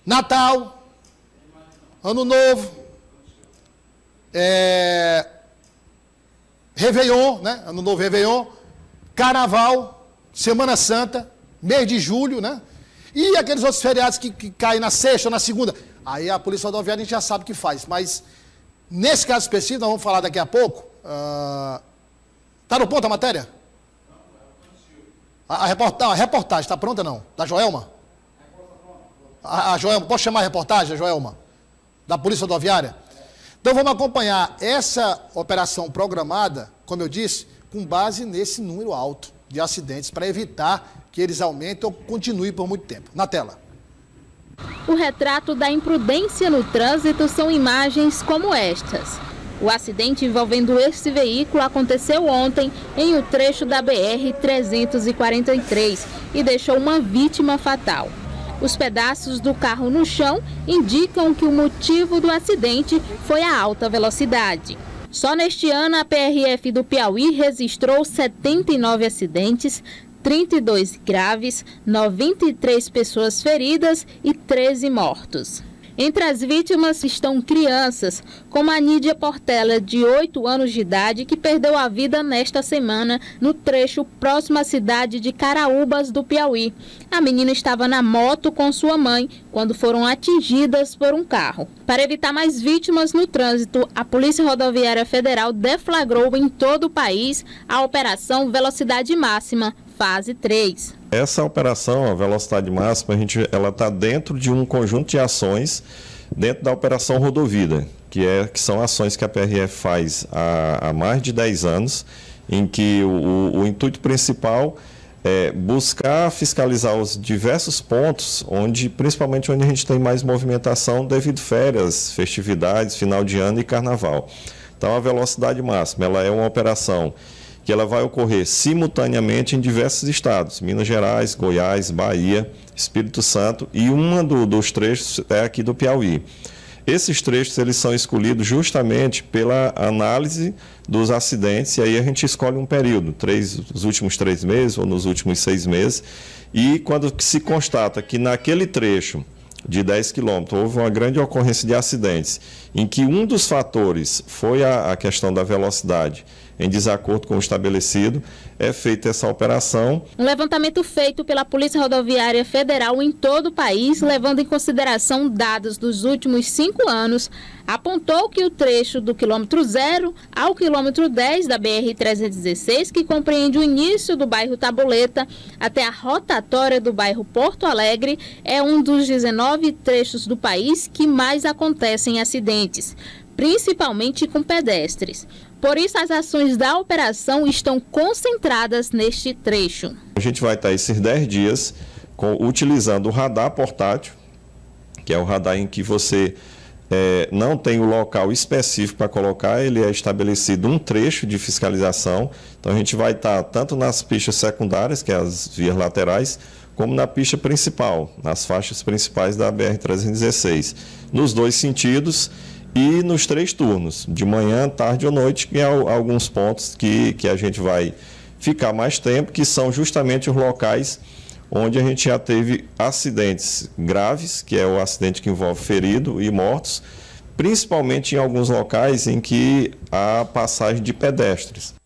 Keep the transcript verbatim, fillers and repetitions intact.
Natal, Ano Novo, é, Réveillon, né? Ano Novo, Réveillon, Carnaval, Semana Santa, mês de julho, né? E aqueles outros feriados que, que caem na sexta ou na segunda. Aí a Polícia Rodoviária a gente já sabe o que faz. Mas, nesse caso específico, nós vamos falar daqui a pouco. Está uh, no ponto a matéria? A, a, reporta, a reportagem está pronta, não? Da Joelma? A, a Joelma, posso chamar a reportagem, a Joelma? Da Polícia Rodoviária? Então, vamos acompanhar essa operação programada, como eu disse, com base nesse número alto de acidentes, para evitar que eles aumentem ou continuem por muito tempo. Na tela. O retrato da imprudência no trânsito são imagens como estas. O acidente envolvendo esse veículo aconteceu ontem em um trecho da B R trezentos e quarenta e três e deixou uma vítima fatal. Os pedaços do carro no chão indicam que o motivo do acidente foi a alta velocidade. Só neste ano, a P R F do Piauí registrou setenta e nove acidentes, trinta e dois graves, noventa e três pessoas feridas e treze mortos. Entre as vítimas estão crianças, como a Nídia Portela, de oito anos de idade, que perdeu a vida nesta semana no trecho próximo à cidade de Caraúbas, do Piauí. A menina estava na moto com sua mãe quando foram atingidas por um carro. Para evitar mais vítimas no trânsito, a Polícia Rodoviária Federal deflagrou em todo o país a Operação Velocidade Máxima, fase três. Essa operação, a velocidade máxima, a gente, ela está dentro de um conjunto de ações dentro da Operação Rodovida, que, é, que são ações que a P R F faz há, há mais de dez anos, em que o, o, o intuito principal é buscar fiscalizar os diversos pontos, onde, principalmente onde a gente tem mais movimentação devido a férias, festividades, final de ano e carnaval. Então, a velocidade máxima, ela é uma operação que ela vai ocorrer simultaneamente em diversos estados, Minas Gerais, Goiás, Bahia, Espírito Santo, e um do, dos trechos é aqui do Piauí. Esses trechos eles são escolhidos justamente pela análise dos acidentes, e aí a gente escolhe um período, três, os últimos três meses ou nos últimos seis meses, e quando se constata que naquele trecho de dez quilômetros houve uma grande ocorrência de acidentes, em que um dos fatores foi a, a questão da velocidade, em desacordo com o estabelecido, é feita essa operação. Um levantamento feito pela Polícia Rodoviária Federal em todo o país, levando em consideração dados dos últimos cinco anos, apontou que o trecho do quilômetro zero ao quilômetro dez da B R trezentos e dezesseis, que compreende o início do bairro Tabuleta até a rotatória do bairro Porto Alegre, é um dos dezenove trechos do país que mais acontecem acidentes, principalmente com pedestres. Por isso, as ações da operação estão concentradas neste trecho. A gente vai estar esses dez dias com, utilizando o radar portátil, que é o radar em que você é, não tem o local específico para colocar, ele é estabelecido um trecho de fiscalização. Então, a gente vai estar tanto nas pistas secundárias, que é as vias laterais, como na pista principal, nas faixas principais da B R trezentos e dezesseis, nos dois sentidos. E nos três turnos, de manhã, tarde ou noite, que há alguns pontos que, que a gente vai ficar mais tempo, que são justamente os locais onde a gente já teve acidentes graves, que é o acidente que envolve ferido e mortos, principalmente em alguns locais em que há passagem de pedestres.